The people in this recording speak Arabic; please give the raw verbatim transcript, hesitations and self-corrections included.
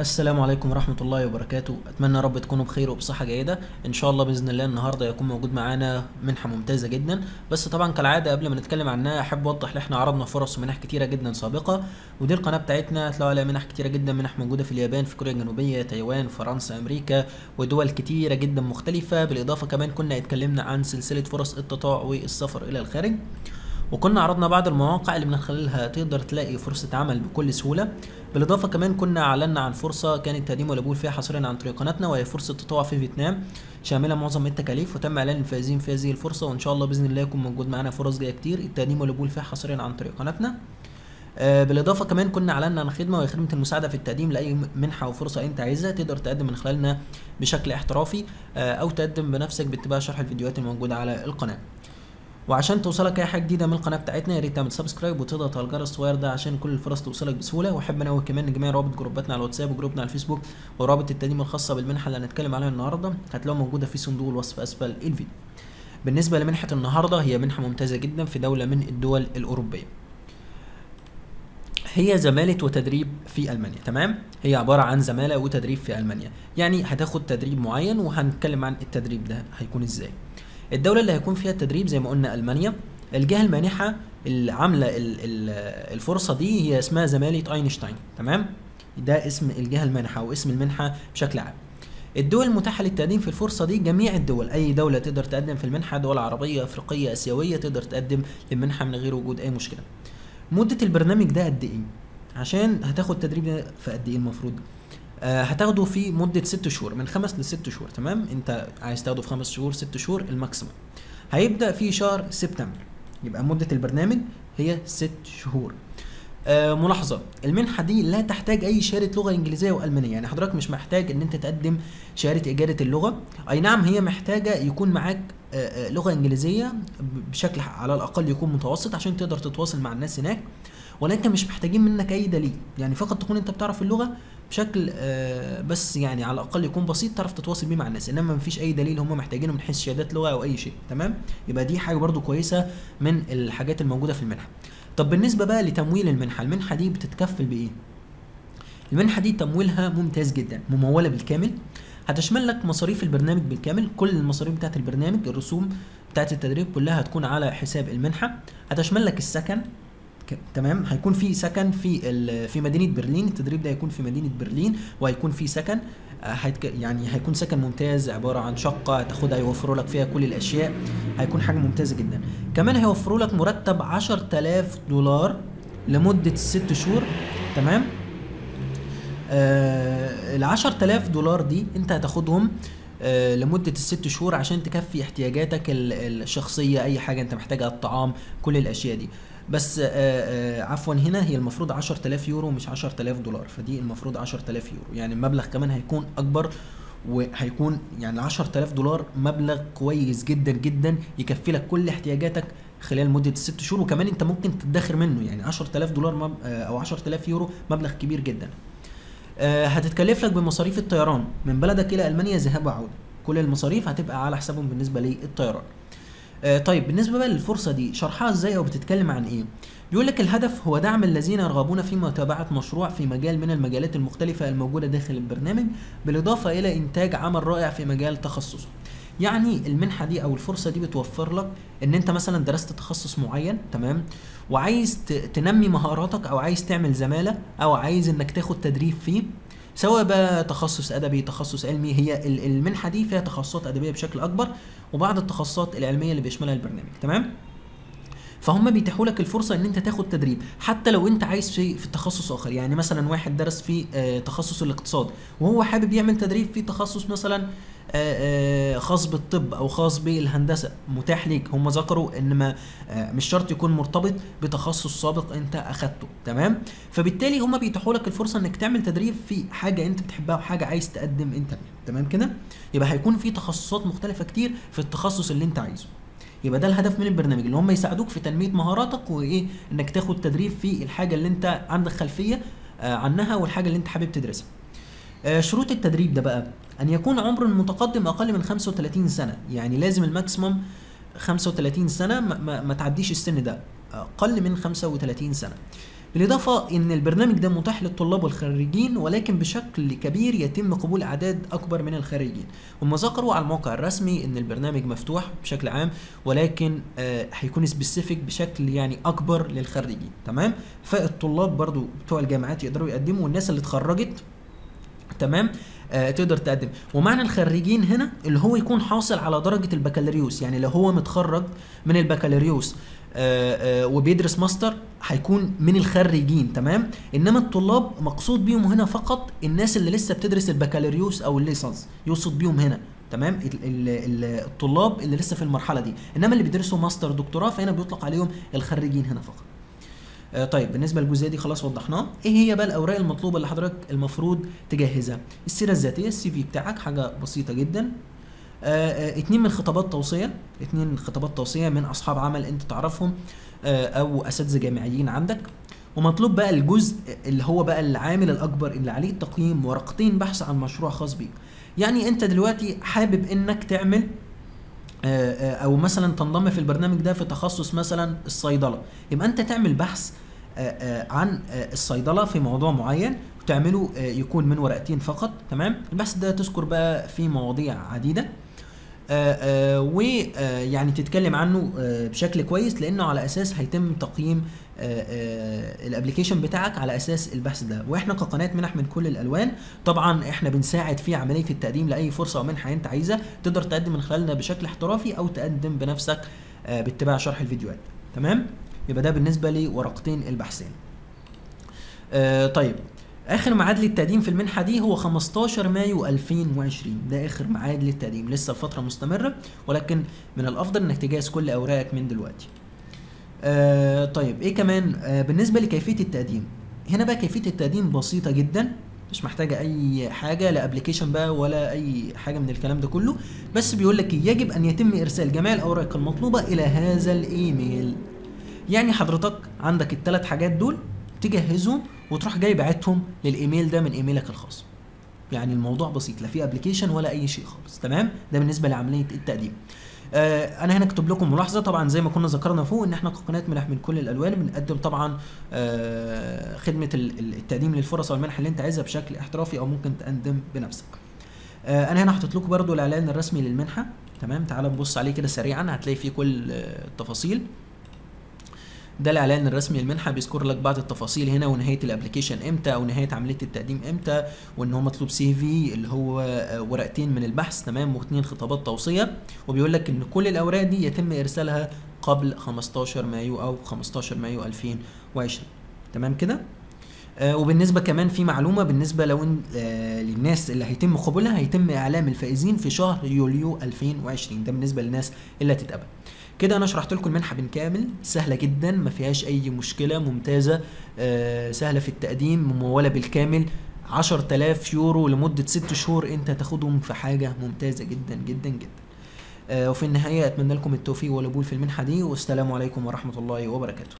السلام عليكم ورحمة الله وبركاته. أتمنى يا رب تكونوا بخير وبصحة جيدة إن شاء الله. بإذن الله النهاردة يكون موجود معانا منحة ممتازة جدا، بس طبعا كالعادة قبل ما نتكلم عنها أحب أوضح إن إحنا عرضنا فرص ومنح كتيرة جدا سابقة، ودي القناة بتاعتنا هتلاقوا عليها منح كتيرة جدا، منح موجودة في اليابان، في كوريا الجنوبية، تايوان، فرنسا، أمريكا ودول كتيرة جدا مختلفة. بالإضافة كمان كنا اتكلمنا عن سلسلة فرص التطوع والسفر إلى الخارج، وكنا عرضنا بعض المواقع اللي من خلالها تقدر تلاقي فرصة عمل بكل سهولة. بالإضافة كمان كنا أعلنا عن فرصة كانت تقديم والقبول فيها حصريا عن طريق قناتنا، وهي فرصة تطوع في فيتنام شاملة معظم التكاليف، وتم إعلان الفائزين في هذه الفرصة، وإن شاء الله بإذن الله يكون موجود معانا فرص جاية كتير التقديم والقبول فيها حصريا عن طريق قناتنا. آه بالإضافة كمان كنا أعلنا عن خدمة، وهي خدمة المساعدة في التقديم لأي منحة أو فرصة أنت عايزها، تقدر تقدم من خلالنا بشكل احترافي آه أو تقدم بنفسك باتباع شرح الفيديوهات الموجودة على القناة. وعشان توصلك اي حاجه جديده من القناه بتاعتنا يا ريت تعمل سبسكرايب وتضغط على الجرس الصغير ده عشان كل الفرص توصلك بسهوله. واحب انوه كمان ان جميع روابط جروباتنا على الواتساب وجروبنا على الفيسبوك ورابط التقديم الخاصه بالمنحه اللي هنتكلم عليها النهارده هتلاقوها موجوده في صندوق الوصف اسفل الفيديو. بالنسبه لمنحه النهارده هي منحه ممتازه جدا في دوله من الدول الاوروبيه، هي زمالة وتدريب في ألمانيا. تمام، هي عبارة عن زمالة وتدريب في ألمانيا، يعني هتاخد تدريب معين وهنتكلم عن التدريب ده هيكون ازاي. الدولة اللي هيكون فيها التدريب زي ما قلنا ألمانيا. الجهة المانحة اللي عاملة الفرصة دي هي اسمها زمالة أينشتاين. تمام، ده اسم الجهة المانحة واسم المنحة بشكل عام. الدول المتاحة للتقديم في الفرصة دي جميع الدول، أي دولة تقدر تقدم في المنحة، دول عربية، أفريقية، آسيوية، تقدر تقدم للمنحة من غير وجود أي مشكلة. مدة البرنامج ده قد إيه؟ عشان هتاخد تدريب في قد إيه المفروض؟ آه هتاخده في مدة ست شهور، من خمس لست شهور. تمام، أنت عايز تاخده في خمس شهور، ست شهور الماكسيمم. هيبدأ في شهر سبتمبر، يبقى مدة البرنامج هي ست شهور. آه ملاحظة، المنحة دي لا تحتاج أي شهادة لغة إنجليزية وألمانية، يعني حضرتك مش محتاج إن أنت تقدم شهادة إجادة اللغة. أي نعم هي محتاجة يكون معاك آه لغة إنجليزية بشكل على الأقل يكون متوسط عشان تقدر تتواصل مع الناس هناك، ولكن مش محتاجين منك أي دليل، يعني فقط تكون أنت بتعرف اللغة بشكل آه بس يعني على الاقل يكون بسيط تعرف تتواصل بيه مع الناس، انما مفيش اي دليل هم محتاجينه من حيث شهادات لغه او اي شيء. تمام، يبقى دي حاجه برضو كويسه من الحاجات الموجوده في المنحه. طب بالنسبه بقى لتمويل المنحه، المنحه دي بتتكفل بايه؟ المنحه دي تمويلها ممتاز جدا، مموله بالكامل، هتشمل لك مصاريف البرنامج بالكامل، كل المصاريف بتاعت البرنامج، الرسوم بتاعت التدريب كلها هتكون على حساب المنحه، هتشمل لك السكن. تمام، هيكون في سكن في في مدينه برلين، التدريب ده هيكون في مدينه برلين وهيكون في سكن هيتك يعني هيكون سكن ممتاز عباره عن شقه هتاخدها يوفروا لك فيها كل الاشياء، هيكون حاجه ممتازه جدا. كمان هيوفروا لك مرتب عشرة آلاف دولار لمده ست شهور. تمام، آه ال عشرة آلاف دولار دي انت هتاخدهم آه لمده الست شهور عشان تكفي احتياجاتك الشخصيه، اي حاجه انت محتاجها، الطعام، كل الاشياء دي. بس آآ آآ عفوا هنا هي المفروض عشرة آلاف يورو مش عشرة آلاف دولار، فدي المفروض عشرة آلاف يورو، يعني المبلغ كمان هيكون اكبر، وهيكون يعني عشرة آلاف دولار مبلغ كويس جدا جدا يكفي لك كل احتياجاتك خلال مده الست شهور، وكمان انت ممكن تدخر منه، يعني عشرة آلاف دولار مب... او عشرة آلاف يورو مبلغ كبير جدا. هتتكلف لك بمصاريف الطيران من بلدك الى المانيا ذهاب وعوده، كل المصاريف هتبقى على حسابهم بالنسبه للطيران. آه طيب بالنسبه بقى للفرصه دي شرحها ازاي او بتتكلم عن ايه؟ بيقول لك الهدف هو دعم الذين يرغبون في متابعه مشروع في مجال من المجالات المختلفه الموجوده داخل البرنامج، بالاضافه الى انتاج عمل رائع في مجال تخصصه. يعني المنحه دي او الفرصه دي بتوفر لك ان انت مثلا درست تخصص معين، تمام، وعايز تنمي مهاراتك او عايز تعمل زماله او عايز انك تاخد تدريب فيه، سواء بقى تخصص ادبي، تخصص علمي. هي المنحه دي فيها تخصصات ادبيه بشكل اكبر وبعض التخصصات العلميه اللي بيشملها البرنامج. تمام، فهم بيتيحوا لك الفرصه ان انت تاخد تدريب حتى لو انت عايز في في تخصص اخر، يعني مثلا واحد درس في آه تخصص الاقتصاد وهو حابب يعمل تدريب في تخصص مثلا آه آه خاص بالطب او خاص بالهندسه، متاح ليك. هم ذكروا ان ما آه مش شرط يكون مرتبط بتخصص سابق انت اخدته. تمام، فبالتالي هم بيتيحوا لك الفرصه انك تعمل تدريب في حاجه انت بتحبها وحاجه عايز تقدم انت بيها. تمام كده، يبقى هيكون في تخصصات مختلفه كتير في التخصص اللي انت عايزه. يبقى ده الهدف من البرنامج، اللي هم يساعدوك في تنميه مهاراتك وايه، انك تاخد تدريب في الحاجه اللي انت عندك خلفيه آه عنها والحاجه اللي انت حابب تدرسها. آه شروط التدريب ده بقى ان يكون عمر المتقدم اقل من خمسة وثلاثين سنه، يعني لازم الماكسيمم خمسة وثلاثين سنه، ما, ما, ما تعديش السن ده، اقل من خمسة وثلاثين سنه. بالاضافه ان البرنامج ده متاح للطلاب والخريجين، ولكن بشكل كبير يتم قبول اعداد اكبر من الخريجين. هم ذكروا على الموقع الرسمي ان البرنامج مفتوح بشكل عام، ولكن آه هيكون سبيسيفيك بشكل يعني اكبر للخريجين. تمام، فالطلاب برضو بتوع الجامعات يقدروا يقدموا، والناس اللي اتخرجت تمام آه تقدر تقدم. ومعنى الخريجين هنا اللي هو يكون حاصل على درجة البكالوريوس، يعني لو هو متخرج من البكالوريوس آه آه وبيدرس ماستر هيكون من الخريجين. تمام، انما الطلاب مقصود بيهم هنا فقط الناس اللي لسه بتدرس البكالوريوس او الليسانس، يقصد بيهم هنا. تمام، ال ال الطلاب اللي لسه في المرحلة دي، انما اللي بيدرسوا ماستر دكتوراه فهنا بيطلق عليهم الخريجين هنا فقط. آه طيب بالنسبه للجزئيه دي خلاص وضحناه. ايه هي بقى الاوراق المطلوبه اللي حضرتك المفروض تجهزها؟ السيره الذاتيه، السي في بتاعك، حاجه بسيطه جدا. آه آه اتنين من خطابات توصيه، اتنين خطابات توصيه من اصحاب عمل انت تعرفهم آه او اساتذه جامعيين عندك. ومطلوب بقى الجزء اللي هو بقى العامل الاكبر اللي عليه التقييم، ورقتين بحث عن مشروع خاص بيك. يعني انت دلوقتي حابب انك تعمل او مثلا تنضم في البرنامج ده في تخصص مثلا الصيدله، يبقى انت تعمل بحث عن الصيدله في موضوع معين وتعمله يكون من ورقتين فقط. تمام، البحث ده تذكر بقى في مواضيع عديده ويعني تتكلم عنه بشكل كويس، لانه على اساس هيتم تقييم الابلكيشن بتاعك على اساس البحث ده. واحنا كقناه منح من كل الالوان طبعا احنا بنساعد في عمليه التقديم لاي فرصه او منحه انت عايزها، تقدر تقدم من خلالنا بشكل احترافي او تقدم بنفسك باتباع شرح الفيديوهات. تمام، يبقى ده بالنسبه لورقتين البحثين. طيب اخر ميعاد للتقديم في المنحه دي هو خمستاشر مايو ألفين وعشرين، ده اخر ميعاد للتقديم، لسه الفتره مستمره، ولكن من الافضل انك تجهز كل اوراقك من دلوقتي. آه طيب ايه كمان آه بالنسبه لكيفيه التقديم؟ هنا بقى كيفيه التقديم بسيطه جدا، مش محتاجه اي حاجه، لا ابلكيشن بقى ولا اي حاجه من الكلام ده كله، بس بيقول لك يجب ان يتم ارسال جميع الاوراق المطلوبه الى هذا الايميل. يعني حضرتك عندك الثلاث حاجات دول تجهزهم وتروح جاي باعتهم للايميل ده من ايميلك الخاص. يعني الموضوع بسيط، لا في ابلكيشن ولا اي شيء خالص. تمام، ده بالنسبه لعمليه التقديم. آه انا هنا كتب لكم ملاحظه، طبعا زي ما كنا ذكرنا فوق ان احنا كقناه منح من كل الالوان بنقدم طبعا آه خدمه التقديم للفرص والمنح اللي انت عايزها بشكل احترافي او ممكن تقدم بنفسك. آه انا هنا حاطط لكم برده الاعلان الرسمي للمنحه. تمام، تعال نبص عليه كده سريعا، هتلاقي فيه كل التفاصيل. ده الاعلان الرسمي للمنحه، بيذكر لك بعض التفاصيل هنا، ونهايه الابلكيشن امتى او نهايه عمليه التقديم امتى، وان هو مطلوب سي في اللي هو ورقتين من البحث. تمام، واثنين خطابات توصيه، وبيقول لك ان كل الاوراق دي يتم ارسالها قبل خمستاشر مايو او خمستاشر مايو ألفين وعشرين. تمام كده. آه وبالنسبه كمان في معلومه بالنسبه لو ان آه للناس اللي هيتم قبولها، هيتم اعلام الفائزين في شهر يوليو ألفين وعشرين، ده بالنسبه للناس اللي هتتقبل. كده انا شرحت لكم المنحه بالكامل، سهله جدا ما فيهاش اي مشكله، ممتازه آه سهله في التقديم، مموله بالكامل، عشرة آلاف يورو لمده ست شهور انت هتاخدهم في حاجه ممتازه جدا جدا جدا. آه وفي النهايه اتمنى لكم التوفيق والقبول في المنحه دي، والسلام عليكم ورحمه الله وبركاته.